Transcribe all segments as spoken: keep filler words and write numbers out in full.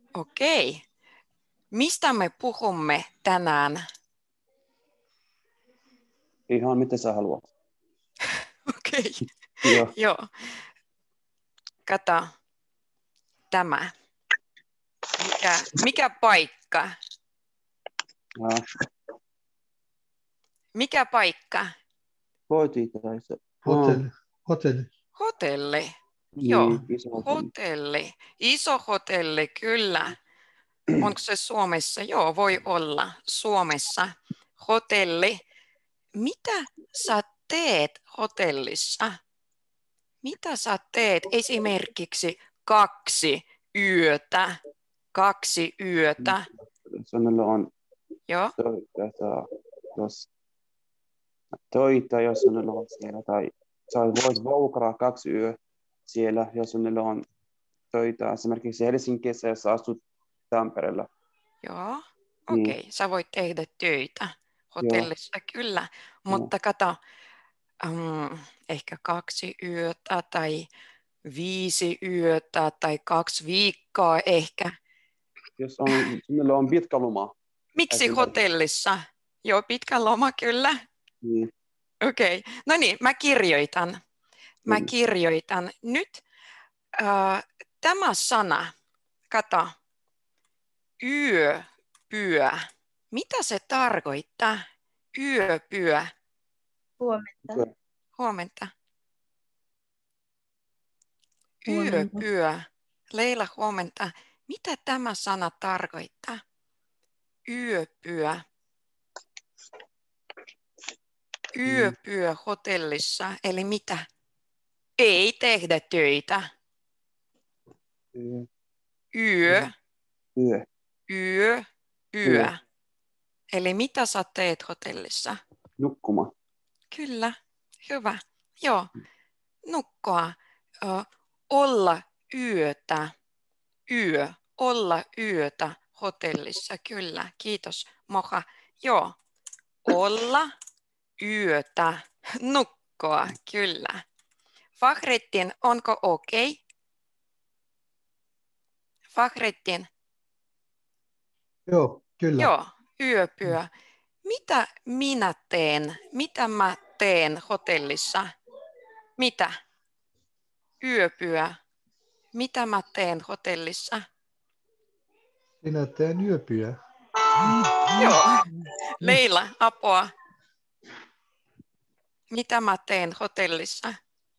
Okei. Mistä me puhumme tänään? Ihan mitä sä haluat. Okei. Joo. Joo. Kato. Tämä. Mikä, mikä paikka? Ja. Mikä paikka? Koti tai se. Hotelli. Hotelli. Hotelli. Niin, Joo. iso hotelli. Hotelli. Iso hotelli, kyllä. Onko se Suomessa? Joo, voi olla Suomessa. Hotelli. Mitä sä teet hotellissa? Mitä sä teet esimerkiksi kaksi yötä? Kaksi yötä. Sinulla on Joo. töitä, jos, töitä, jos sinulla on siellä. Tai sä voit vuokraa kaksi yötä siellä, jos sinulla on töitä. Esimerkiksi Helsingissä, jos asut Tampereella. Joo, Niin. okei. Okay. Sä voit tehdä töitä hotellissa, Joo. kyllä. Mutta Joo. kato, um, ehkä kaksi yötä tai viisi yötä tai kaksi viikkoa ehkä. Jos on, sinulla on pitkä loma. Miksi hotellissa? Joo, pitkä loma, kyllä. Niin. Okei, okay. No niin, mä kirjoitan. Mä Mm. kirjoitan. Nyt äh, tämä sana, kato, yöpyö. Mitä se tarkoittaa? Yöpyö. Huomenta. Huomenta. Huomenta. Yöpyö. Leila, huomenta. Mitä tämä sana tarkoittaa? Yöpyö. Yöpyö hotellissa. Eli mitä? Ei tehdä töitä. Yö. Yö. Yö. Yö. Yö. Eli mitä sä teet hotellissa? Nukkuma. Kyllä. Hyvä. Joo. Nukkua. Ö, olla yötä. Yö. Olla yötä hotellissa. Kyllä. Kiitos, Moha. Joo. Olla yötä. Nukkua. Kyllä. Fahrettin, onko okei? Okay? Fahrettin. Joo, kyllä. Joo, yöpyö. Mitä minä teen? Mitä mä teen hotellissa? Mitä? Yöpyö. Mitä mä teen hotellissa? Minä teen yöpyä. Joo. Leila, apua. Mitä mä teen hotellissa?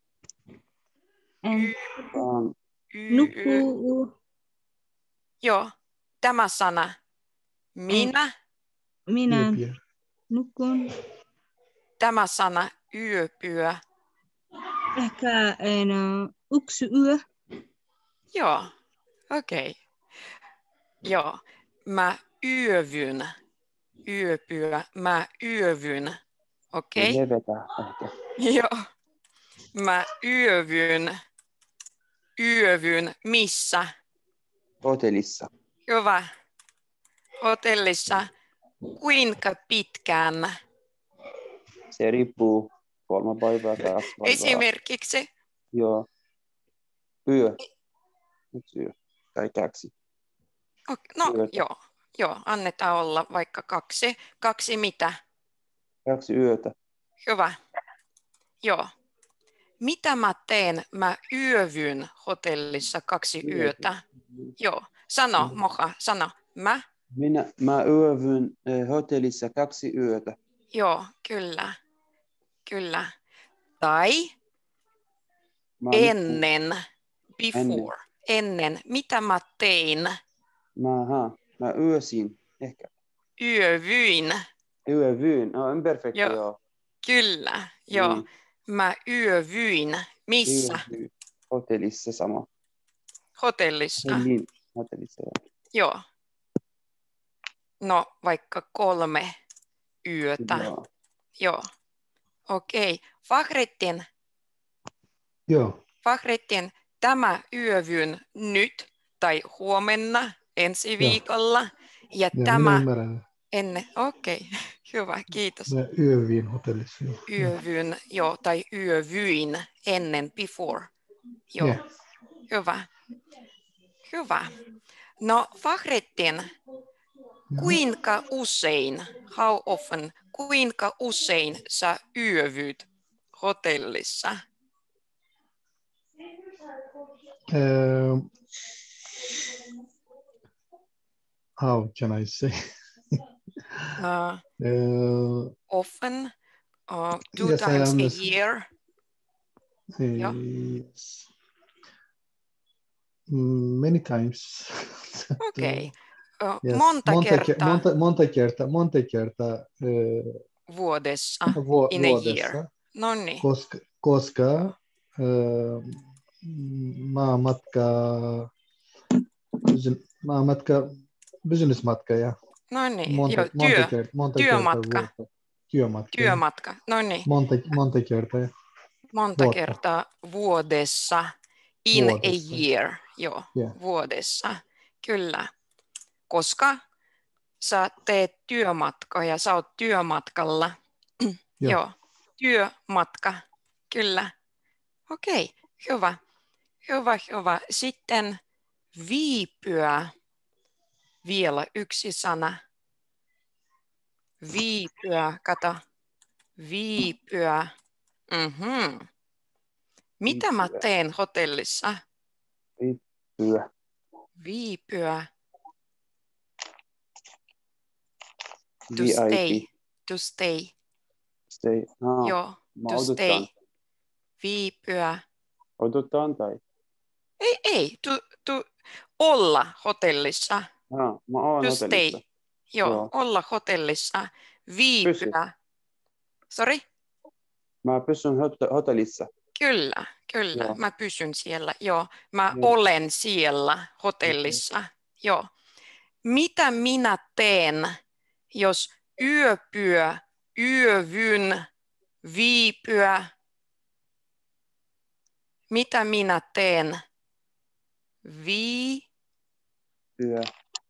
Y- Um, y- Nukkuu. Joo, tämä sana. Minä. Minä Yöpyä. nukun. Tämä sana. Yöpyö. Ehkä en yksi yö. Joo, okei. Okay. Joo, mä yövyn. Yöpyä. Mä yövyn. Okei? Okay? levetä ehkä. Joo. Mä yövyn. Yövyn. Missä? Hotellissa. Hyvä. Hotellissa. Kuinka pitkään? Se riippuu kolme päivää tai kaksi päivää. Esimerkiksi? Joo. Yö. Yksi yö. Tai kaksi. Okay. No Yötä. joo. Joo, annetaan olla vaikka kaksi. Kaksi mitä? Kaksi yötä. Hyvä. Joo. Mitä mä teen? Mä yövyn hotellissa kaksi yötä. Joo. Sano, Moha, sano. Mä? Minä, mä yövyn eh, hotellissa kaksi yötä. Joo, kyllä. Kyllä. Tai Mä ennen. Before. Ennen. Ennen. Mitä mä tein? Mä, aha, mä yösin ehkä. Yövyin. Yövyin. No, on perfekti, Joo. joo. Kyllä. Joo. Niin. Mä yövyin. Missä? Yövyin. Hotellissa sama. Hotellissa. Niin, hotellissa, joo. Joo. No vaikka kolme yötä. Joo. Joo. Okei. Okay. Fahrettin. Joo. Fahrettin, tämä yövyn nyt tai huomenna ensi viikolla. Ja Ja tämä minä ymmärrän. ennen. Okei. Okay. Hyvä, kiitos. Mä yövyin hotellissa. Joo. Yövyn, joo, tai yövyin ennen, before. Joo. Yeah. Hyvä. Hyvä. No, Fahrettin, kuinka usein, how often, kuinka usein sä yövyt hotellissa? Uh, how can I say? Uh, uh, often, uh, two yes, I times a understand. year. Yeah. Yes. Many times. Okei. Okay. Uh, Yes. monta, monta kertaa monta, monta kertaa, monta kertaa uh, vuodessa, vu- in a year. vuodessa, No niin. koska, koska uh, maamatka, maamatka, businessmatka ja No niin, monta, joo, monta, työ, kert, monta työmatka, kertaa vuotta. Työmatka. työmatka, no niin. Monta, monta kertaa. Monta vuotta. kertaa vuodessa, in Vuodessa. a year, joo, Yeah. vuodessa, kyllä. Koska sä teet työmatkoja, sä oot työmatkalla, Joo. joo, työmatka, kyllä. Okei, hyvä, hyvä, hyvä. Sitten viipyä, vielä yksi sana. Viipyä, kato, viipyä. Mhm. Mitä mä Viipyä. teen hotellissa? Viipyä. Viipyä. To V I P. stay. To stay. Stay. No, Joo, mä to odotan. stay. Viipyä. Odotan tai? Ei, ei. To, to olla hotellissa. No, mä oon To hotellissa. stay. Joo, Joo. olla hotellissa. Viipyä. Sorry? Mä pysyn hot- hotellissa. Kyllä, kyllä. Joo. Mä pysyn siellä. Joo, mä Joo. olen siellä hotellissa. Joo. Mitä minä teen, jos yöpyö, yövyn, viipyä? Mitä minä teen? Vi, Pyö.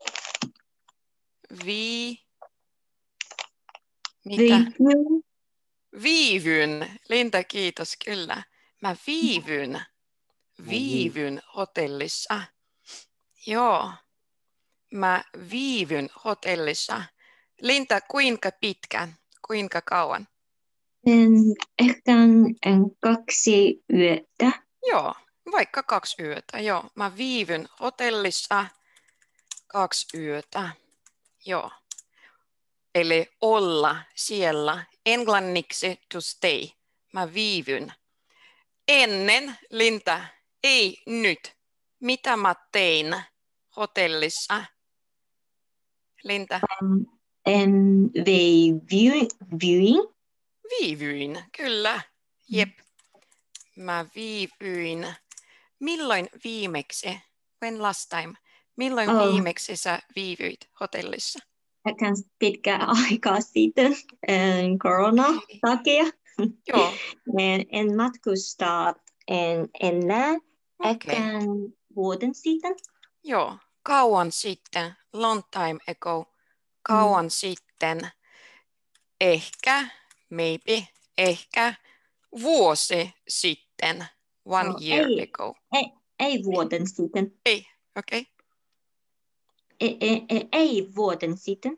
vi, mitä? Viipyä. Viivyn. Linda, kiitos, kyllä. Mä viivyn. Viivyn hotellissa. Joo. Mä viivyn hotellissa. Linda, kuinka pitkään? Kuinka kauan? En, ehkä en kaksi yötä. Joo, vaikka kaksi yötä. Joo, mä viivyn hotellissa kaksi yötä. Joo. Eli olla siellä. Englanniksi to stay. Mä viivyn. Ennen, Linda, ei nyt. Mitä mä tein hotellissa? Linda? Um, en vei viewing. viewing. Viivyin, kyllä. Jep. Mä viivyin. Milloin viimeksi? When last time? Milloin Oh. viimeksi sä viivyit hotellissa? Ehkä pitkä aikaa sitten en korona takia. Joo. En, en matkusta en, enää. Ehkä Okei. vuoden sitten. Joo. Kauan sitten. Long time ago. Kauan mm. sitten. Ehkä, maybe, ehkä vuosi sitten. One Oh, year ei, ago. Ei, ei vuoden sitten. Ei, okei. Okay. Ei, ei, ei, ei vuoden sitten.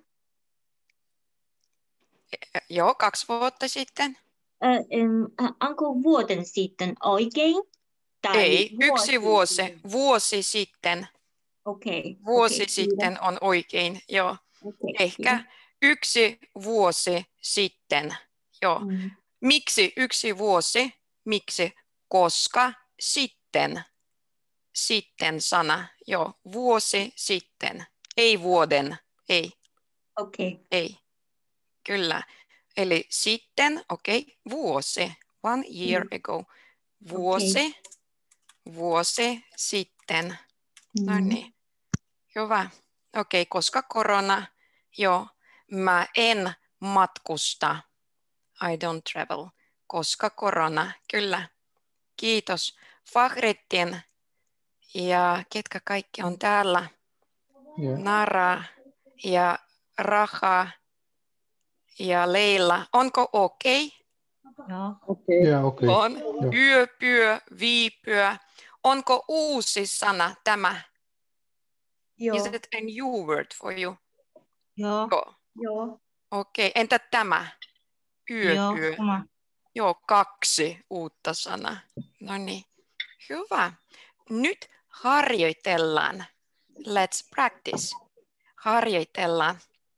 Joo, kaksi vuotta sitten. Äh, ähm, onko vuoden sitten oikein? Tai Ei, vuosi yksi vuosi, sitten? vuosi sitten. Okei. Okay, Vuosi okay, sitten kiitos. on oikein, joo. Okay, Ehkä kiitos. yksi vuosi sitten, joo. Mm. Miksi yksi vuosi? Miksi? Koska sitten, sitten sana, joo. Vuosi sitten, ei vuoden, ei, Okei. Okay. ei. Kyllä. Eli sitten, okei, okay, vuosi, one year Mm. ago. Vuosi, Okay. vuosi sitten. Mm. No niin, hyvä. Okei, okay, koska korona, joo, mä en matkusta. I don't travel. Koska korona, kyllä. Kiitos. Fahrettin ja ketkä kaikki on täällä. Yeah. Nara ja Raha ja Leila. Onko okei? Okay? Joo, okei. Yeah, okay. On. Joo. Yöpyö, viipyä. Onko uusi sana tämä? Joo. Is it a new word for you? Joo. Joo. Joo. Okei, okay. Entä tämä? Yö, Joo. yö. Sama. Joo, kaksi uutta sanaa. No niin, hyvä. Nyt harjoitellaan. Let's practice. Harjoitellaan.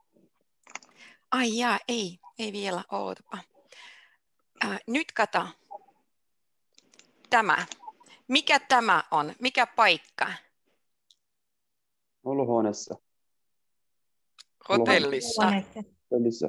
Ai jaa, ei, ei vielä, ootapa. Äh, nyt kato. Tämä. Mikä tämä on? Mikä paikka? Olohuoneessa. Hotellissa. Hotellissa.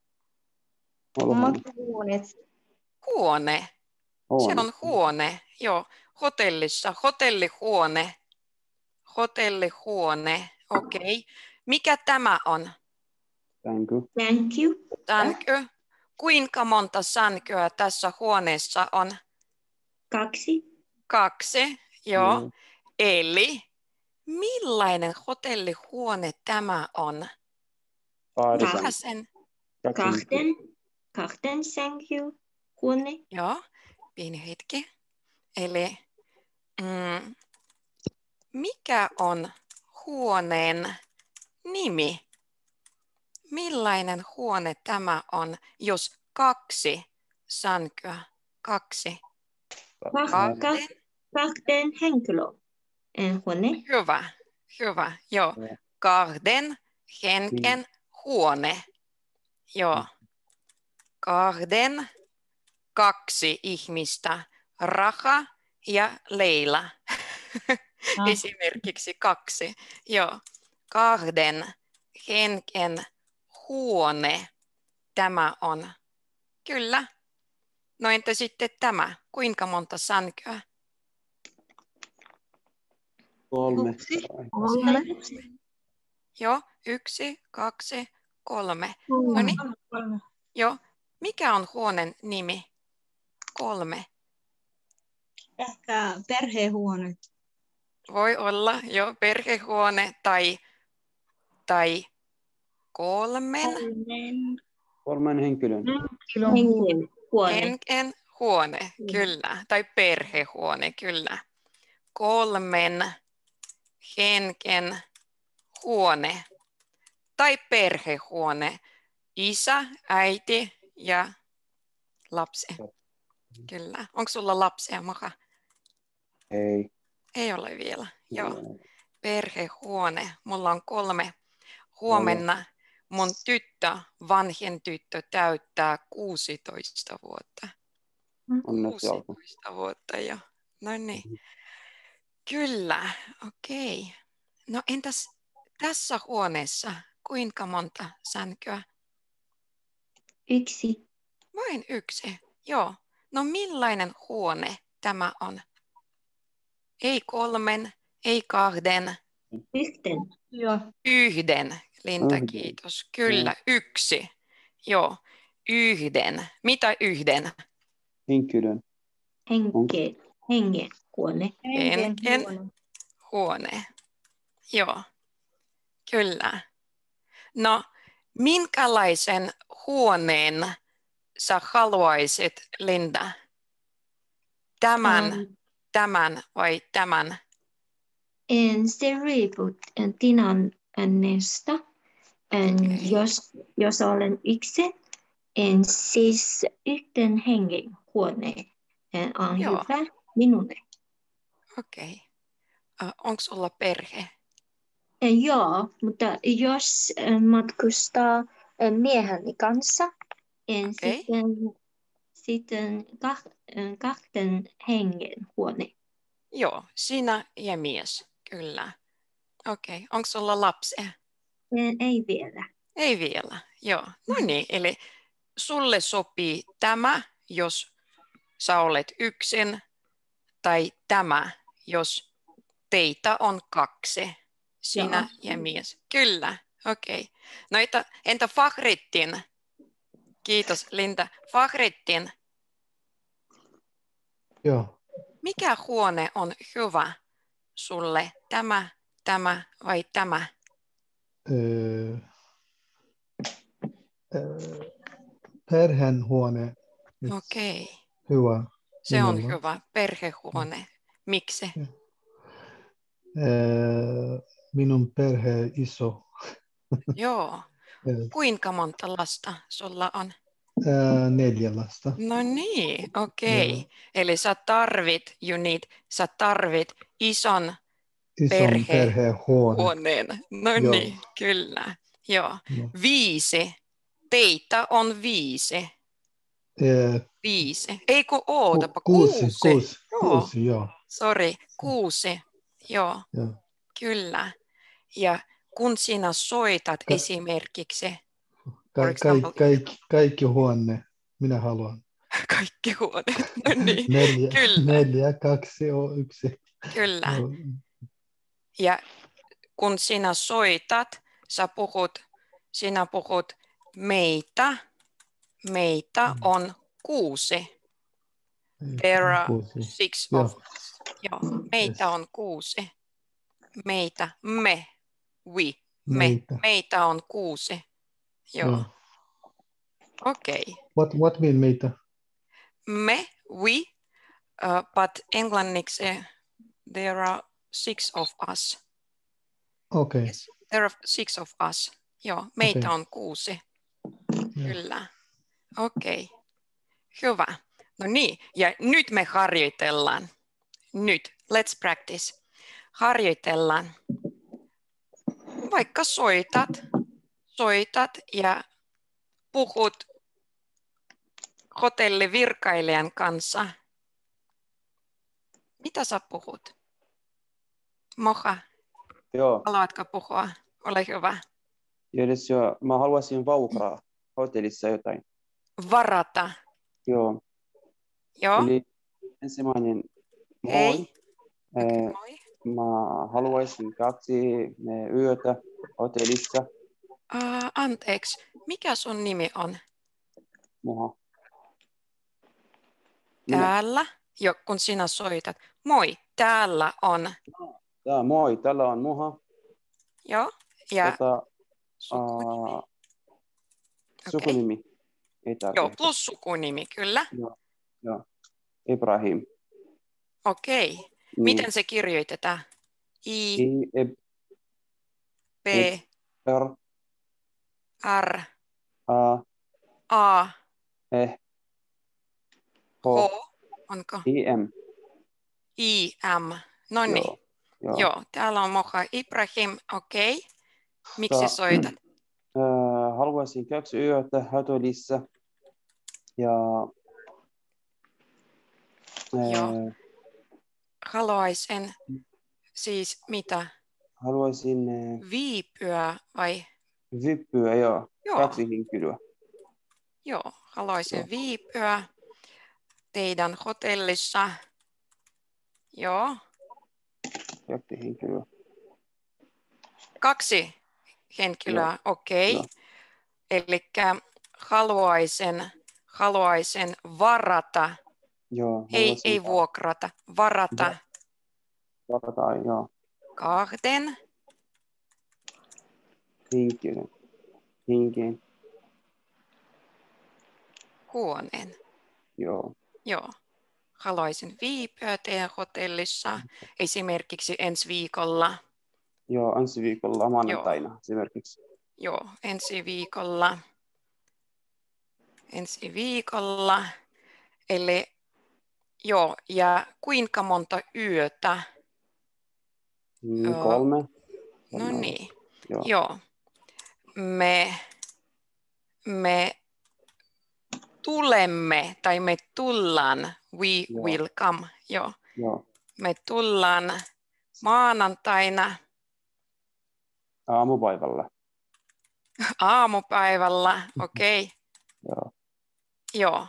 Huoneessa. Huone. Se on huone. Joo, hotellissa. Hotellihuone. Hotellihuone. Okei. Okay. Mikä tämä on? Thank you. Thank you. Sänky. Kuinka monta sänkyä tässä huoneessa on? Kaksi. Kaksi. Joo. Mm. Eli millainen hotellihuone tämä on? Kahdeksan. Mikä sen? Kahden. Kahden thank you. Huone. Joo. Pieni hetki. Eli mm, mikä on huoneen nimi? Millainen huone tämä on, jos kaksi sänkyä? Kaksi. Kahden. Kahden henkilö. Huone. Hyvä, hyvä. Joo. Ja. Kahden henken huone. Joo. Kahden kaksi ihmistä. Raha ja Leila. Ah. Esimerkiksi kaksi. Joo. Kahden henken huone. Tämä on. Kyllä. No entä sitten tämä? Kuinka monta sänkyä? Kolme. Kolme. Joo. Yksi, kaksi, kolme. No niin. Joo. Mikä on huoneen nimi? Kolme. Ehkä perhehuone. Voi olla jo perhehuone tai, tai kolmen Kolmen henkilön. Hengen huone. henken huone, kyllä. Tai perhehuone, kyllä. Kolmen henken huone tai perhehuone. Isä, äiti ja lapsi. Kyllä. Onko sulla lapsia, Maha? Ei. Ei ole vielä. Joo. Perhehuone. Mulla on kolme. Huomenna mun tyttö, vanhin tyttö, täyttää kuusitoista vuotta. Onneksi olkoon. kuusitoista vuotta jo. No niin. Kyllä. Okei. Okay. No entäs tässä huoneessa kuinka monta sänkyä? Yksi. Vain yksi. Joo. No millainen huone tämä on? Ei kolmen, ei kahden. Yhten. Joo. Yhden. Linda, Yhden. kiitos. Kyllä, yksi. Joo, yhden. Mitä yhden? Henkilön. Henke. Hengen huone. Henken huone. Joo, kyllä. No, minkälaisen huoneen sä haluaisit, Linda? Tämän, Um, tämän vai tämän? En se riippuu tilanteesta. En, Okei. jos, jos olen yksin, en siis yhten hengen huone. En on Joo. hyvä minulle. Okei. Okay. Onko sulla perhe? En, joo, mutta jos en matkustaa en mieheni kanssa, en Okei. sitten, sitten kah, kahden hengen huone. Joo, sinä ja mies, kyllä. Okei, okay. Onko sulla lapsia? En, ei vielä. Ei vielä, joo. No niin, eli sulle sopii tämä, jos sä olet yksin, tai tämä, jos teitä on kaksi, sinä Joo. ja mies. Kyllä, okei. Okay. No entä, entä Fahrettin? Kiitos Linda. Fahrettin, Joo. mikä huone on hyvä sulle? Tämä, tämä vai tämä? Öö, öö, perheenhuone. Okei. Okay. Hyvä. Se on Minulla. hyvä. Perhehuone. Miksi? Öö, minun perhe iso. Joo. Yes. Kuinka monta lasta sulla on? Ää, neljä lasta. No niin, okei. Joo. Eli sä tarvit, you need, sä tarvit ison Ison perhe perhehuone. huoneen. No Joo. niin, kyllä. Joo. Joo. Viisi. Teitä on viisi. Ää, Viisi. Ei kun ootapa. ku- kuusi, Kuusi. kuusi, Joo. kuusi, joo. Sori. Kuusi. Joo. Joo. Kyllä. Ja kun sinä soitat Ka- esimerkiksi, for Ka- example, kaikki, kaikki, kaikki huone. Minä haluan. kaikki huoneet. No niin, Neljä, kyllä, neljä, kaksi, o, yksi. kyllä. Joo. Ja kun sinä soitat, sä puhut, sinä puhut meitä, meitä on kuusi. There are Kuusi. six Joo. of us. Joo, meitä Yes. on kuusi. Meitä, me, we, me, Meitä. meitä on kuusi. Joo, Joo. okei. Okay. What, what mean meitä? Me, we, uh, but englanniksi there are six of us. Okei. Yes, there are six of us. Joo, meitä Okei. on kuusi. Joo. Kyllä. Okei. Okay. Hyvä. No niin, ja nyt me harjoitellaan. Nyt, let's practice. Harjoitellaan. Vaikka soitat, soitat ja puhut hotellivirkailijan kanssa. Mitä sä puhut? Moha, Joo. haluatko puhua? Ole hyvä. Jos jo, mä haluaisin vuokraa hotellissa jotain. Varata. Joo. Joo. Eli ensimmäinen moi. Hei. Eh, Okay, moi. Mä haluaisin kaksi eh, yötä hotellissa. Uh, anteeksi, mikä sun nimi on? Muha. Minä. Täällä, jo, kun sinä soitat. Moi, täällä on. Tää, moi, täällä on Muha. Joo, ja Tota, sukunimi. uh, sukunimi. Ei tarvitse. Joo, plus sukunimi, kyllä. Joo. Joo. Ibrahim. Okei. Mm. Miten se kirjoitetaan? I, I, e, P, R, R, A, A, E, H, H, onko? I, M. I, M. No niin. Joo. Joo. Joo, täällä on Moha Ibrahim. Okei. Miksi Ta- soitat? Äh, haluaisin kaksi yötä hotellissa ja Joo. äh, Haluaisin siis mitä? haluaisin äh, Viipyä vai? vippyä, joo, Joo. kaksi henkilöä. Joo, haluaisin Joo. viipyä teidän hotellissa. Joo. Kaksi henkilöä. Kaksi henkilöä, okei. Joo. Eli haluaisin, haluaisin varata, Joo, ei, haluaisin ei vuokrata, varata varata, joo, kahden henkilön. Henken, huoneen. joo. Joo. Haluaisin viipyä teidän hotellissa esimerkiksi ensi viikolla. Joo, ensi viikolla maanantaina esimerkiksi. Joo, ensi viikolla. Ensi viikolla. Eli joo, ja kuinka monta yötä? Mm, Joo. kolme. No Kolme. niin, Joo. joo. Me, me tulemme, tai me tullaan, we Joo. will come, joo. Joo. Me tullaan maanantaina Aamupäivällä. aamupäivällä, okei, okay. Joo. Joo.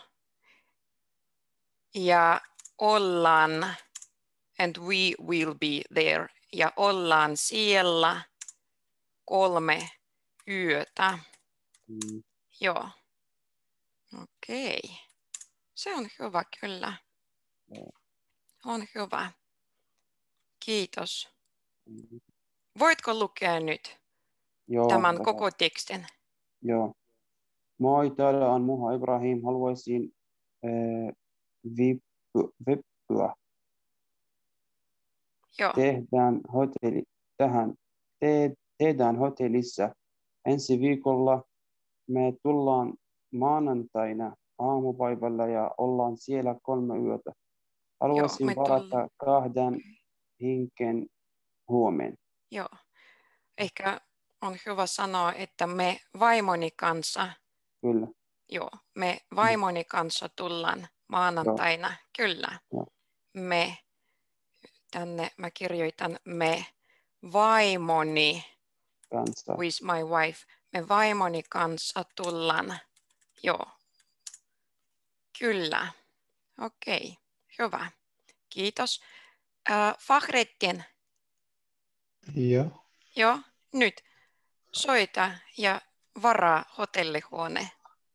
Ja ollaan, and we will be there, ja ollaan siellä kolme yötä. Mm. Joo. Okei. Se on hyvä kyllä. Joo. On hyvä. Kiitos. Mm. Voitko lukea nyt Joo, tämän tätä. koko tekstin? Joo. Moi, täällä on Muha Ibrahim. Haluaisin äh, vippu, vippua. Joo. Tehdään hotelli, tähän, te, tehdään hotellissa. Ensi viikolla me tullaan maanantaina aamupäivällä ja ollaan siellä kolme yötä. Haluaisin me varata tullaan. kahden henken huomeen. Joo. Ehkä on hyvä sanoa, että me vaimoni kanssa, Kyllä. joo, me vaimoni kanssa tullaan maanantaina, kyllä. Joo. Me, tänne mä kirjoitan me vaimoni, Kanssa. with my wife, me vaimoni kanssa tullaan, joo, kyllä, okei, hyvä, kiitos. Äh, Fahrettin, Joo. joo, nyt soita ja varaa hotellihuone.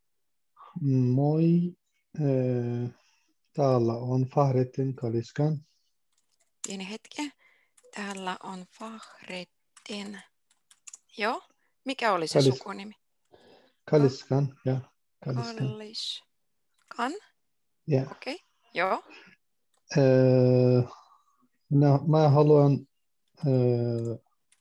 Moi. Äh, täällä on Fahrettin Kaliskan. Pieni hetki. Täällä on Fahrettin. Joo. Mikä oli se Kalis- sukunimi? Kaliskan. Ja, Kaliskan. Kaliskan. Ja. Okei. Okay. Joo. Äh, minä, mä haluan äh,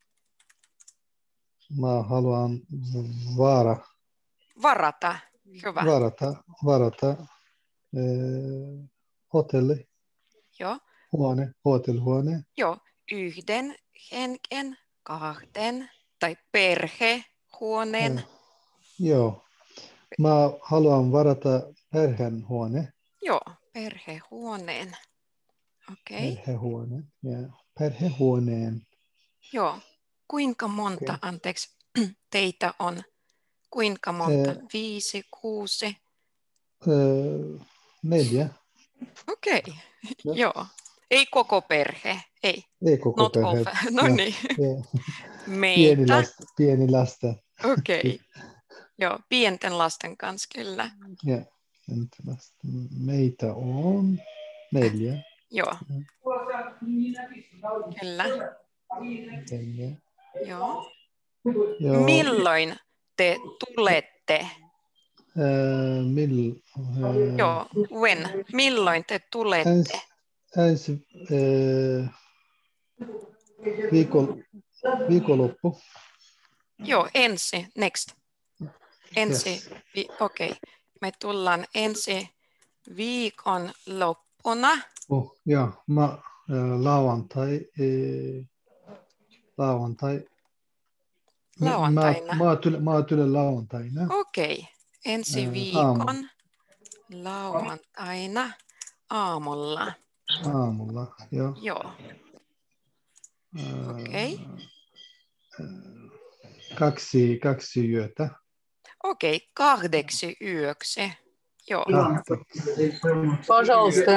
mä haluan vara, Varata. Hyvä. varata, varata äh, hotelli, Joo. huone, hotellihuone. Joo. Yhden henken, kahden tai perhehuoneen. Äh, joo. Mä haluan varata perheen huone. Joo. Perhehuoneen. Okei. Okay. Perhehuone. Ja perhehuoneen. Joo. Kuinka monta, Okay. anteeksi, teitä on? Kuinka monta? Eh, Viisi, kuusi? äh, neljä. Okei, okay. Ja. Joo. Ei koko perhe, ei. Ei koko Not all perhe. fa- no Ja, niin. ja. Pieni Meitä. lasta. Pieni lasta. Okei. Okay. Joo, pienten lasten kanssa kyllä. Ja, lasta. Meitä on neljä. Joo. Kyllä. Neljä. Joo. Joo. Milloin te tulette? Äh, mill, äh, Joo, when? Milloin te tulette? ens, ensi äh, viikon, viikonloppu. Joo, ensi, next. Ensi, Yes. vi- okei. Okay. Me tullaan ensi viikon loppuna. Oh, ja, mä äh, lauantai, äh, lauantai. Me- Lauantaina. Mä, mä, tulen, mä tulen lauantaina. Okei, okay. Ensi Ää, viikon aamu. lauantaina aamulla. Aamulla, joo. Joo, Ää, okei. Okay. Kaksi, kaksi yötä. Okei, okay. kahdeksi yöksi. Joo. Пожалуйста.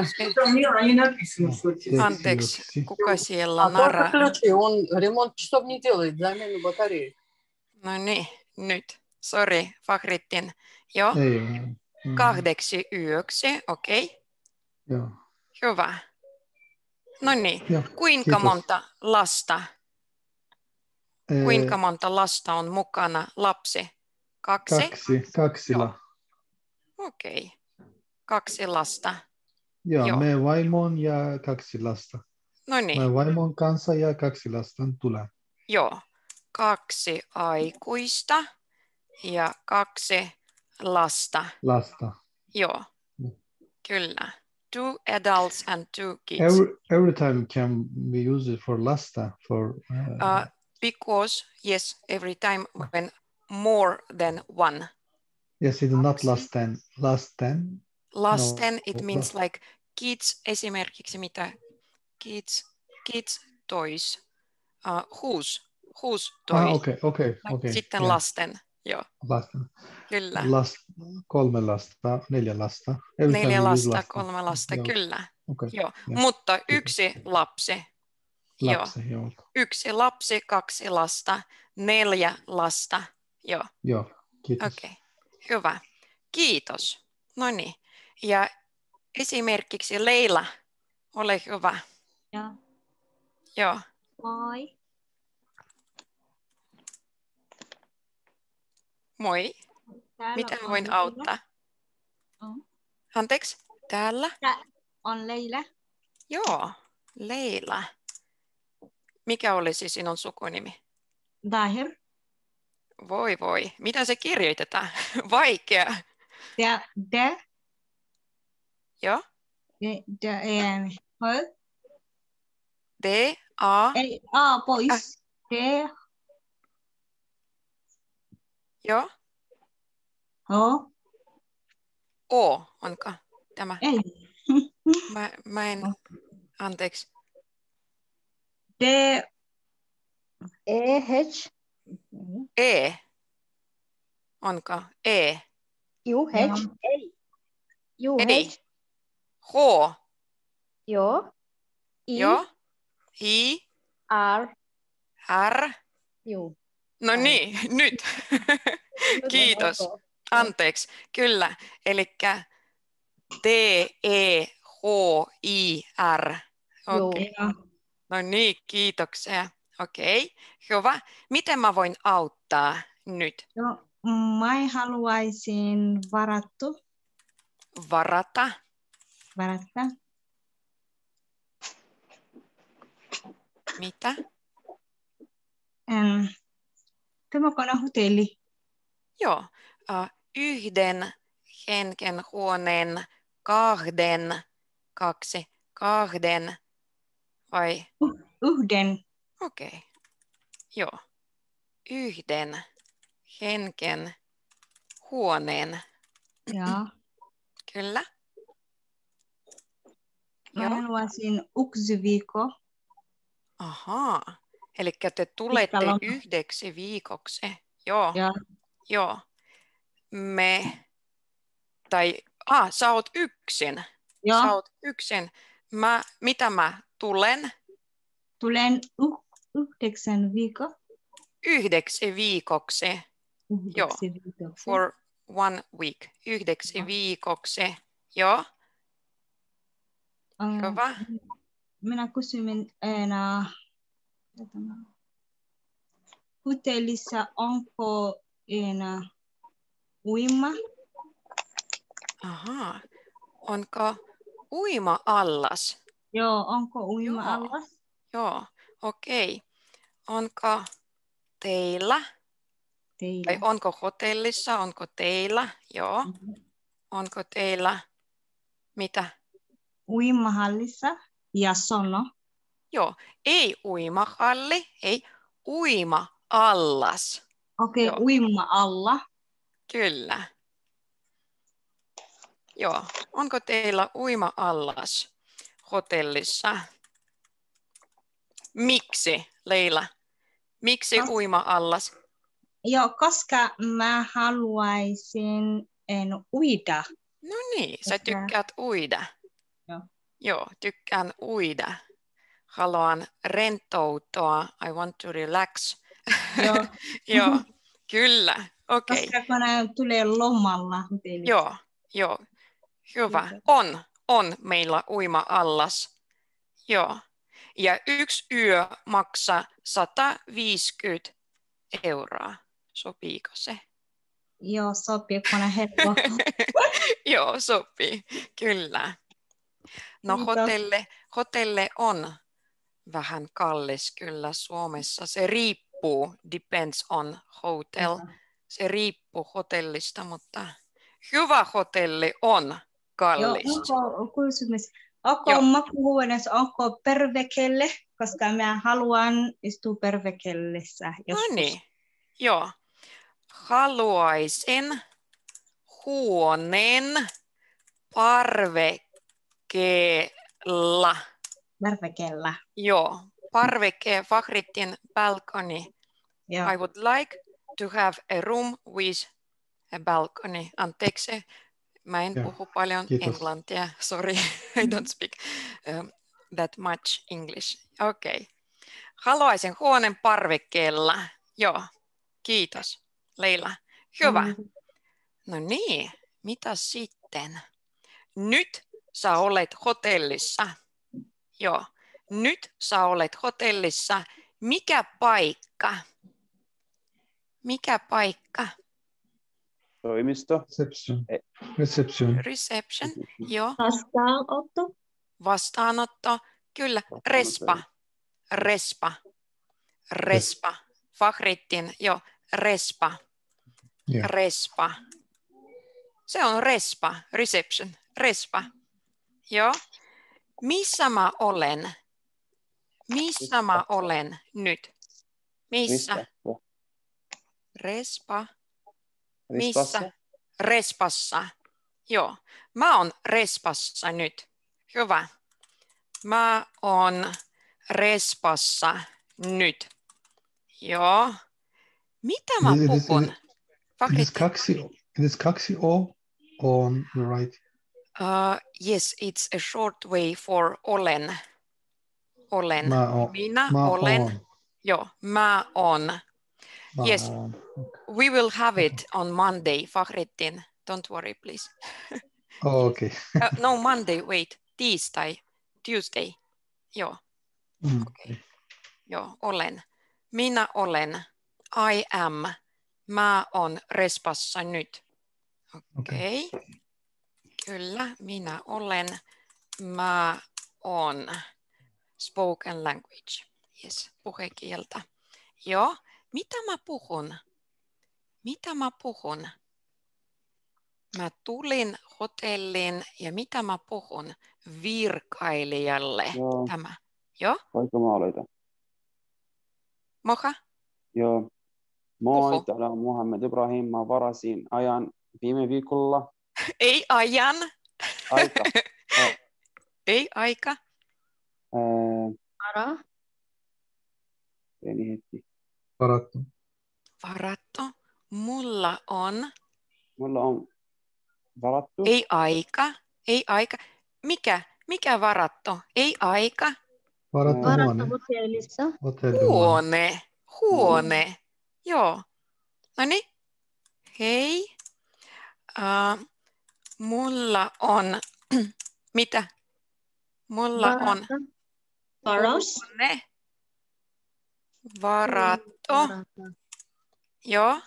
Anteeksi, kuka siellä А только nara? ключи, он ремонт часов не делает, замену батареи. No niin, nyt. Sori, Fahrettin. Joo, Ei, mm, kahdeksi yöksi, okei. Okay. joo. Hyvä. No niin, Joo, kuinka kiitos. monta lasta? Ee, Kuinka monta lasta on mukana? Lapsi? Kaksi? Kaksi, kaksilla. Okei. Okay. Kaksi lasta. Joo, Joo. me vaimon ja kaksi lasta. No niin, Me vaimon kanssa ja kaksi lasta tulee. joo. Kaksi aikuista ja kaksi lasta. Lasta. Joo, Mm. kyllä. Two adults and two kids. Every, every time can we use it for lasta for uh, Uh, because, yes, every time when more than one. yes, it's not kaksi. less than less than. Lasten, No, it means like kids, esimerkiksi mitä? Kids, kids toys. Uh, whose, whose toys. Ah, okei, okei, okei. Sitten yeah. lasten, joo, Lasten. kyllä. Last, kolme lasta, neljä lasta. Every time Neljä we use lasta, kolme lasta, Joo. kyllä. Okay. Joo. Yeah. Mutta yksi lapsi. Lapsi, Joo. joo. Yksi lapsi, kaksi lasta, neljä lasta. Joo, Joo, kiitos. okei. Okay. Hyvä. Kiitos. No niin. Ja esimerkiksi Leila, ole hyvä. Ja. Joo. Moi. Moi. Täällä Miten on voin Leila. auttaa? Mm. Anteeksi, täällä? On Leila. Joo, Leila. Mikä olisi sinun sukunimi? Dahir. Voi voi. Mitä se kirjoitetaan? Vaikea. Da, da, Joo. da, da, eh, hö. D, A. Ei, A pois. D, Joo. H, O. Onko tämä? ei. Mä, mä en... Anteeksi. D, E, H, E. Onko? E. U, H, ei. U, Ei. H, H. joo. I, Joo. I. R, R. U. No Ai. niin, nyt. Kiitos. Ok. Anteeksi. Kyllä. Eli D, E, H, I, R. Joo. Okei. ja, No niin, kiitoksia. Okei, hyvä. Miten mä voin auttaa nyt? no, mä haluaisin varattu, Varata. varata. Mitä? Ähm, tämä kone hotelli. Joo. Uh, yhden henken huoneen, kahden, kaksi, kahden vai? Yhden. Okei. Okay. Joo. Yhden henken huoneen. Ja. Kyllä. Mä Joo. haluaisin yksi viikko. Ahaa. Eli te tulette Pitkä loma. yhdeksi viikoksi. Joo. Ja. Joo. Me, tai, ah, sä oot yksin. Ja. Sä oot yksin. Mä, mitä mä tulen? Tulen y- yhdeksän viikko. Yhdeksi viikoksi. Yhdeksi viikoksi. For one week. Yhdeksi Joo. viikoksi. Joo. Ähm, Hyvä. Minä kysyin enää, hotellissa onko enää uima? Ahaa. Onko uima-allas? Joo, onko uima Joo. allas? Joo. Okei. Onko teillä? Teillä. Tai onko hotellissa? Onko teillä? Joo. Mhm. Onko teillä mitä? Uimahallissa ja sono. Joo. Ei uimahalli, ei uima-allas. Okei, Joo. okay, uima alla. Kyllä. Joo. Onko teillä uima-allas hotellissa? Miksi, Leila? Miksi Kas- uima-allas? Joo, koska mä haluaisin en uida. No niin, sä Koska- tykkäät uida. Joo. Joo, tykkään uida. Haluan rentoutua. I want to relax. Joo. Joo, kyllä. Okei. Koska kun ne tulee lomalla hotellissa. Joo, joo. Hyvä. Kiitos. On, on meillä uima-allas. Joo. Ja yksi yö maksaa sata viisikymmentä euroa. Sopiiko se? Joo, sopii, kun on helppo. Joo, sopii. Kyllä. No Kiitos. hotelle, hotelle on vähän kallis kyllä Suomessa. Se riippuu, depends on hotel. Se riippuu hotellista, mutta hyvä hotelli on Joo, kallis. onko kysymys? Onko Joo. makuuhuoneessa, onko pervekelle? Koska mä haluan istua pervekellessä No joskus. niin, joo. Haluaisin huoneen parvekkeella. Pervekellä. Joo, parveke, Fahritin balcony. Joo. I would like to have a room with a balcony. Anteeksi, mä en Joo, puhu paljon kiitos. englantia. Sorry, I don't speak um, that much English. Okei. Okay. Haluaisin huoneen parvekkeella. Joo, kiitos Leila. Hyvä. Mm. No niin, mitä sitten? Nyt sä olet hotellissa. Joo, nyt sä olet hotellissa. Mikä paikka? Mikä paikka? Toimisto. Reception. Eh. Reception. Reception. Joo, Vastaanotto. vastaanotto. Kyllä, respa. Respa. Respa. Fahrettin, jo, respa. Yeah. Respa. Se on respa, reception, respa. Joo. Missä mä olen? Missä mä olen nyt? Missä? Rispassa. Respa. Rispassa. Missä? Respassa. Joo. Mä oon respassa nyt. Hyvä. Mä oon respassa nyt. Joo. Mitä mä It is- puhun? it is- It is Fahrettin. kaksi, it is kaksi O on the right. Uh, yes, it's a short way for olen. Olen. Mä oon. Minä Mä olen. oon. Joo, mä on. Mä Yes. oon. We will have it on Monday, Fahrettin. Don't worry, please. Oh, okay. Uh, no, Monday, wait. Tiistai, Tuesday. Joo, Mm. joo, olen. Minä olen. I am. Mä on respassa nyt. Okei. Okay. Kyllä, minä olen. Mä on. Spoken language. Yes, puhekieltä. Joo. Mitä mä puhun? Mitä mä puhun? Mä tulin hotelliin ja mitä mä puhun? Virkailijalle. Joo. Tämä. Joo? Voinko mä aloita? Moha? Joo. Moi, Puhu. täällä on Muhammed Ibrahim. Mä varasin ajan viime viikolla. Ei ajan. Aika. Oh. Ei aika. Ää, Ara. pieni hetki. Varattu. Varattu. Mulla on. Mulla on varattu. Ei aika. Ei aika. Mikä? Mikä varattu? Ei aika. Varattu Ää, huone. Varattu hotellissa. Hotellihuone. Huone. Huone. Joo. No niin. Hei. Uh, mulla on. Mitä? Mulla on Varattu. Varas. huone. Varattu. Varattu. Joo.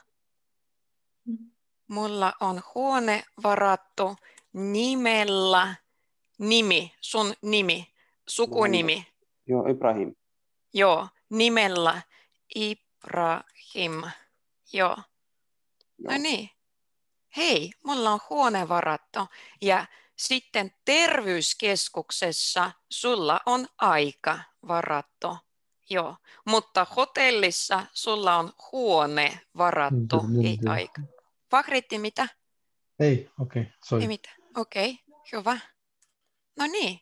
Mulla on huone varattu nimellä. Nimi. Sun nimi. Sukunimi. Joo, Ibrahim. Joo. Nimellä Ibrahim. Joo. No niin. Hei, mulla on huone varattu. Ja sitten terveyskeskuksessa sulla on aika varattu. Joo. Mutta hotellissa sulla on huone varattu, Mm, ei mm, aika. Fahretti, mitä? Ei, okei, okay, sorry. Ei mitään. Okei, okay, hyvä. No niin.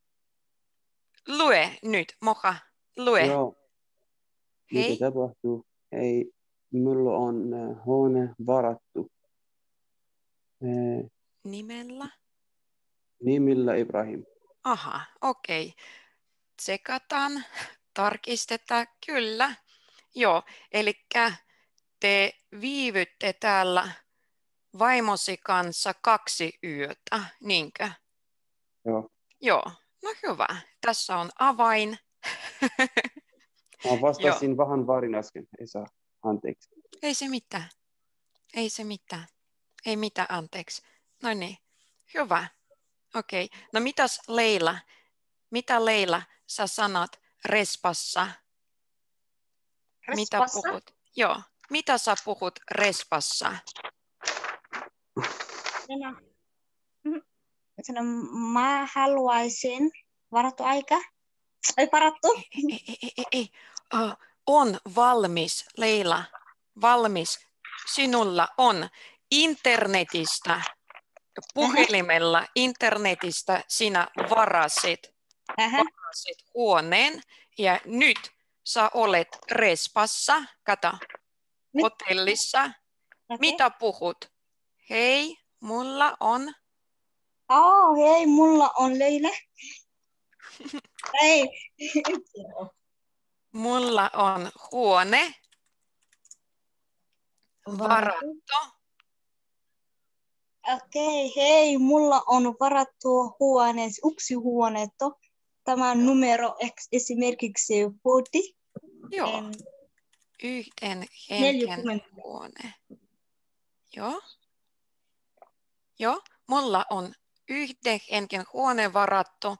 Lue nyt, Moha. Lue. Joo. Hei. Mitä tapahtuu? Hei, mulla on äh, huone varattu. Äh, Nimellä. nimillä Ibrahim. Aha, okei. Okay. Tsekataan, tarkistetaan, kyllä. Joo, eli te viivytte täällä vaimosi kanssa kaksi yötä, niinkö? Joo. Joo, no hyvä. Tässä on avain. Mä vastasin vähän väärin äsken. Ei saa. Anteeksi. Ei se mitään. Ei se mitään. Ei mitään, anteeksi. No niin, hyvä. Okei, okay. No mitäs Leila? Mitä Leila sä sanot respassa? Mitä Respassa? puhut? Joo. Mitä sä puhut respassa? Minä, sanon, mä haluaisin varattu aika. Ei varattu. Ei, ei, ei, ei, ei. Uh, on valmis, Leila. Valmis. Sinulla on internetistä, puhelimella internetistä sinä varasit, Ähä. varasit huoneen ja nyt sä olet respassa, kato, Nyt. hotellissa. Okay. Mitä puhut? Hei, mulla on. Oh, hei, mulla on Leila. Ei. Mulla on huone varattu. Okei, okay, hei, mulla on varattu huone, yksi huoneetto. Tämä numero esimerkiksi forty. Joo, En, yhden henken neljäkymmentä. huone. Joo. Joo, mulla on yhden henken huone varattu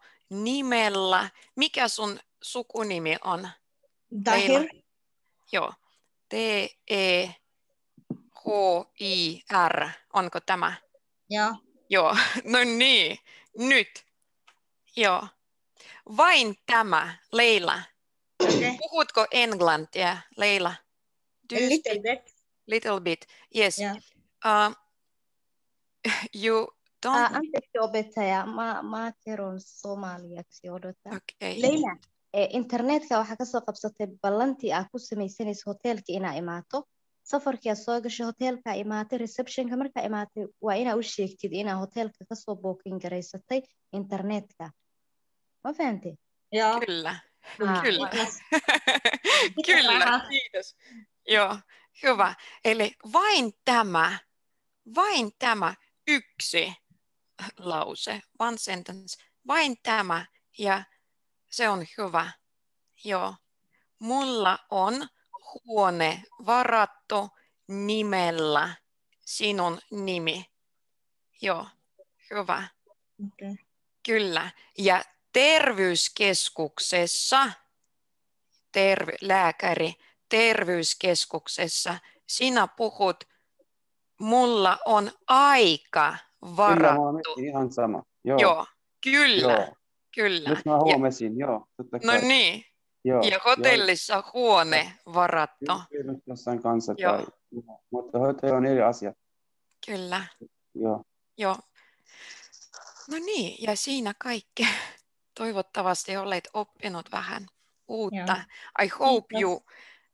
nimellä. Mikä sun sukunimi on? Tahir. Joo. T E H I R. Onko tämä? Joo. Joo, no niin, nyt. Joo. Vain tämä, Leila. Okay. Puhutko englantia, Leila? Do A you little speak bit. little bit? Yes. Yeah. Uh, you don't... Ah, anteeksi opettaja, mä, mä kerron somaliaksi, odota. Okay. Leila. Eh, internetka waxaa kasoo qabsatay ballantii aad ku samaysanaysa hoteelka inaa imaato. Safarkii aad soo gashay hoteelka imaatay, receptionka markaa imaatay waa inaa u sheegtid inaa hoteelka kasoo booking garaysatay internetka. Ma fahantay? Joo. Kyllä. Ah, Kyllä. Yes. Kyllä, Rahat. kiitos. Joo, hyvä. Eli vain tämä, vain tämä yksi lause, one sentence, vain tämä ja se on hyvä. Joo. Mulla on huone varattu nimellä sinun nimi. Joo, hyvä. Okay. Kyllä. Ja terveyskeskuksessa, terve, lääkäri, terveyskeskuksessa sinä puhut, mulla on aika Kyllä varattu. huomasin ihan sama. Joo. Joo, kyllä, Joo. kyllä. Nyt mä Ja, huomasin, joo. Totta no kai. niin, Joo. ja hotellissa huone varattu. Kyllä nyt jossain kanssa Joo. tai... Mutta hotelli on eri asia. Kyllä, Joo. joo. No niin, ja siinä kaikki. Toivottavasti olet oppinut vähän uutta. I hope Kiitos. you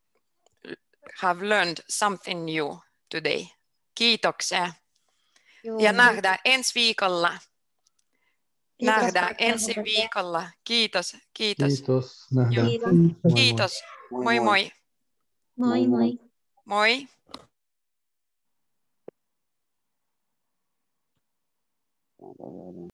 have learned something new today. Kiitoksia. Joo. Ja nähdään ensi viikolla. Kiitos. Nähdään ensi viikolla. Kiitos, kiitos. Kiitos. Nähdään. Kiitos. Moi moi. Kiitos. Moi moi. Moi moi. Moi. Moi.